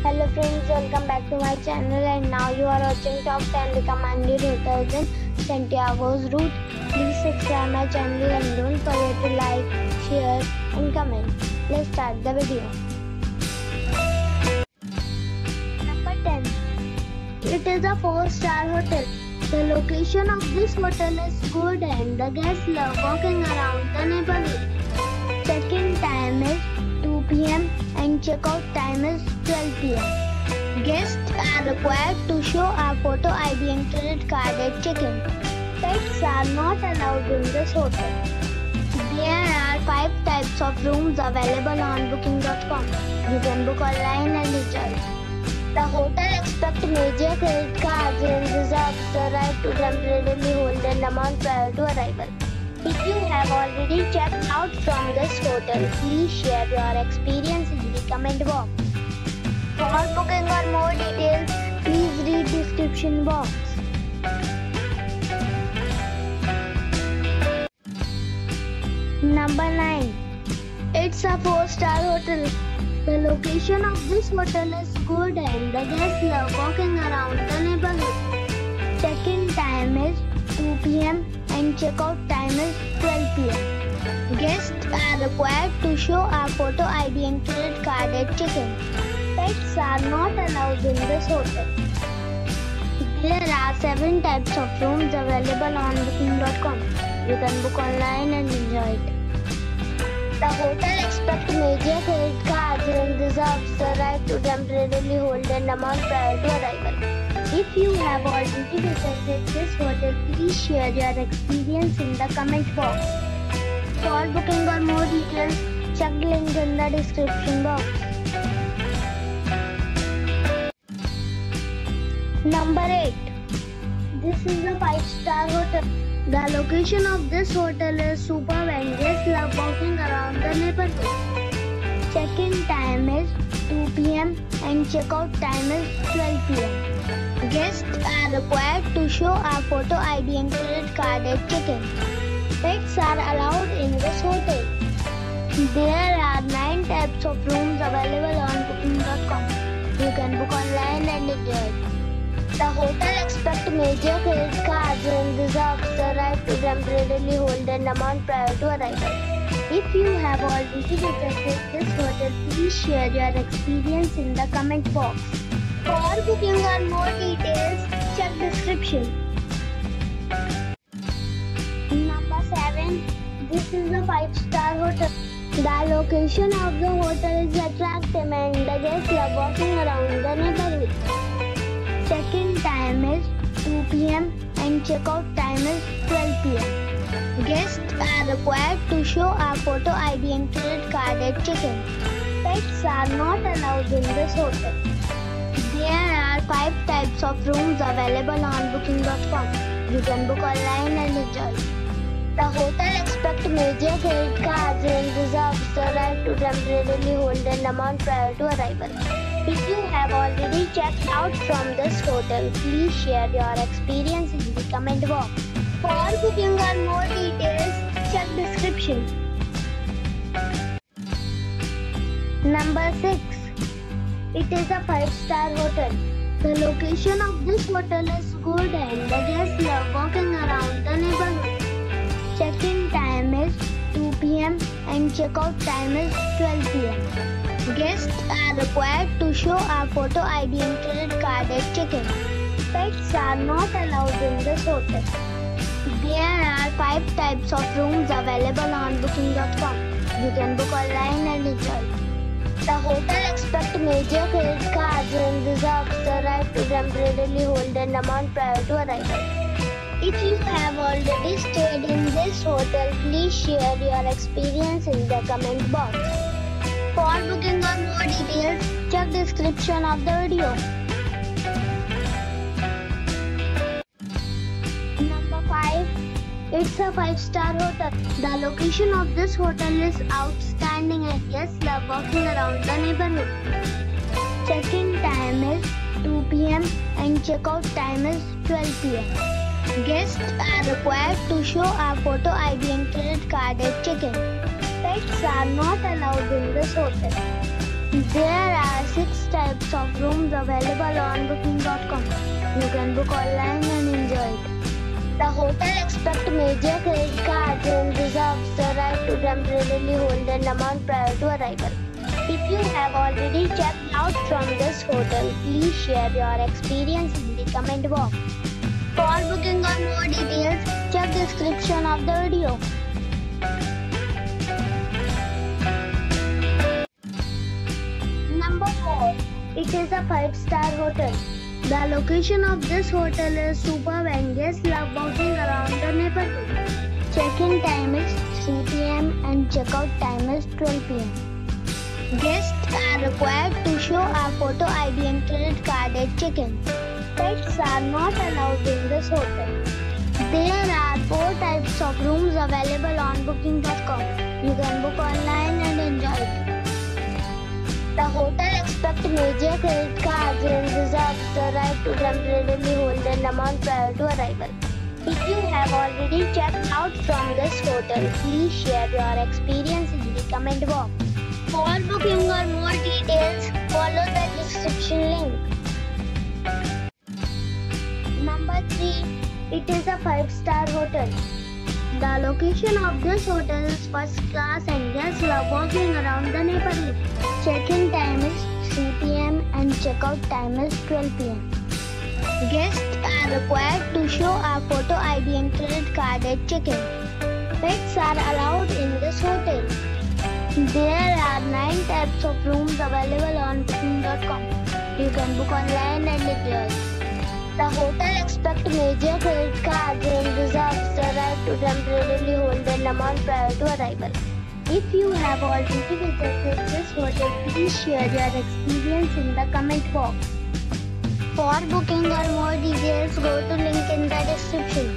Hello friends, welcome back to my channel and now you are watching top 10 recommended hotels in Santiago's route. Please subscribe my channel and don't forget to like, share and comment. Let's start the video. Number 10. It is a 4-star hotel. The location of this hotel is good and the guests love walking around the neighborhood. Check-in time is 2 p.m. and check-out time is 12 p.m. Guests are required to show a photo ID and credit card at check-in. Pets are not allowed in this hotel. There are 5 types of rooms available on booking.com. You can book online and enjoy. The hotel expects major credit cards and reserves the right to temporarily hold an amount prior to arrival. If you have already checked out from this hotel, please share your experience in the comment box. For booking or more details, please read description box. Number 9. It's a 4-star hotel. The location of this hotel is good and the guests love walking around the neighborhood. Check-in time is 2 p.m. and check-out time is 12 p.m. Guests are required to show a photo ID and credit card at check-in. Pets are not allowed in this hotel. There are 7 types of rooms available on booking.com. You can book online and enjoy it. The hotel expects major credit cards and reserves the right to temporarily hold an amount prior to arrival. If you have already visited this hotel, please share your experience in the comment box. For booking or more details, check the link in the description box. Number 8. This is a 5-star hotel. The location of this hotel is superb and guests love walking around the neighborhood. Check-in time is 2 p.m. and check-out time is 12 p.m. Guests are required to show a photo ID and credit card at check-in. Pets are allowed in this hotel. There are 9 types of rooms available on booking.com. You can book online and enjoy it. The hotel expects major credit cards and reserves the right to temporarily hold an amount prior to arrival. If you have already visited this hotel, please share your experience in the comment box. For booking or more details, check description. Number 7. This is a 5-star hotel. The location of the hotel is attractive and the guests love walking around the neighborhood. Check-in time is 2 p.m. and check-out time is 12 p.m. Guests are required to show a photo ID and credit card at check-in. Pets are not allowed in this hotel. There are 5 types of rooms available on booking.com. You can book online and enjoy. The hotel expects major credit cards and reserves the right to temporarily hold an amount prior to arrival. If you have already checked out from this hotel, please share your experience in the comment box. For booking or more details, check description. Number 6. It is a 5-star hotel. The location of this hotel is good and the guests love walking around the neighborhood. Check-in time is 2 p.m. and check-out time is 12 p.m. Guests are required to show a photo ID and credit card at check-in. Pets are not allowed in this hotel. There are 5 types of rooms available on booking.com. You can book online and enjoy. The hotel expects major credit cards and reserves the right to temporarily hold an amount prior to arrival. If you have already stayed in this hotel, please share your experience in the comment box. For booking or more details, check description of the video. Number 5. It's a 5-star hotel. The location of this hotel is outstanding and guests love walking around the neighborhood. Check-in time is 2 p.m. and check-out time is 12 p.m. Guests are required to show a photo ID and credit card at check-in. Pets are not allowed in this hotel. There are 6 types of rooms available on booking.com. You can book online and enjoy it. The hotel expects major credit cards and reserves the right to temporarily hold an amount prior to arrival. If you have already checked out from this hotel, please share your experience in the comment box. For booking or more details, check the description of the video. Number 4. It is a 5-star hotel. The location of this hotel is superb and guests love walking around the neighborhood. Check-in time is 3 p.m. and check-out time is 12 p.m. Guests are required to show a photo ID and credit card at check-in. Pets are not allowed in this hotel. There are 4 types of rooms available on booking.com. You can book online and enjoy it. The hotel expects major credit cards and reserves the right to temporarily hold an amount prior to arrival. If you have already checked out from this hotel, please share your experience in the comment box. For booking or more details, follow the description link. Number 3. It is a 5-star hotel. The location of this hotel is first class and guests love walking around the neighborhood. Check-in time is 3 p.m. and check-out time is 12 p.m. Guests are required to show a photo ID and credit card at check-in. Pets are allowed in this hotel. There are 9 types of rooms available on booking.com. You can book online and enjoy. The hotel expects major credit cards and reserves the right to temporarily hold an amount prior to arrival. If you have already visited this hotel, please share your experience in the comment box. For booking or more details, go to link in the description.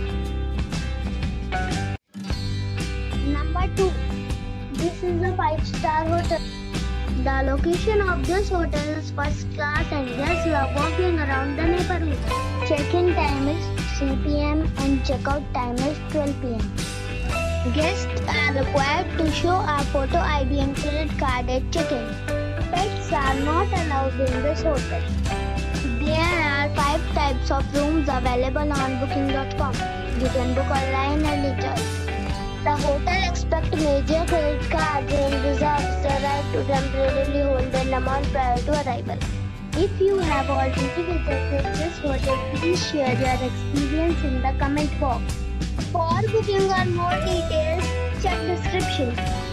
Number 2. This is a 5-star hotel. The location of this hotel is first class and guests love walking around the neighborhood. Check-in time is 3 p.m. and check-out time is 12 p.m. Guests are required to show a photo ID and credit card at check-in. Pets are not allowed in this hotel. There are 5 types of rooms available on booking.com. You can book online and enjoy. The hotel expects major credit cards and reserves the right to temporarily hold an amount prior to arrival. If you have already visited this hotel, please share your experience in the comment box. For booking or more details, check description.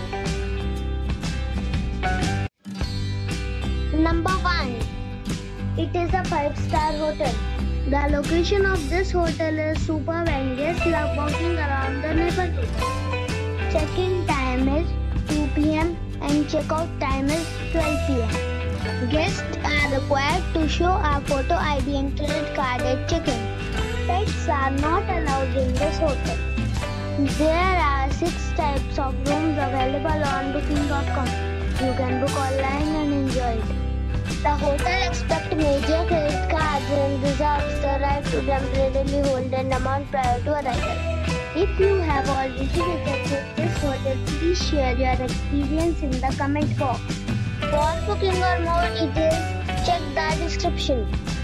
Number 1. It is a 5-star hotel. The location of this hotel is superb and guests love walking around the neighborhood. Check-in time is 2 p.m. and check-out time is 12 p.m. Guests are required to show a photo ID and credit card at check-in. Pets are not allowed in this hotel. There are 6 types of rooms available on booking.com. You can book online and enjoy it. The hotel expects major credit cards and reserves the right to temporarily hold an amount prior to arrival. If you have already visited this hotel, please share your experience in the comment box. For booking or more details, check the description.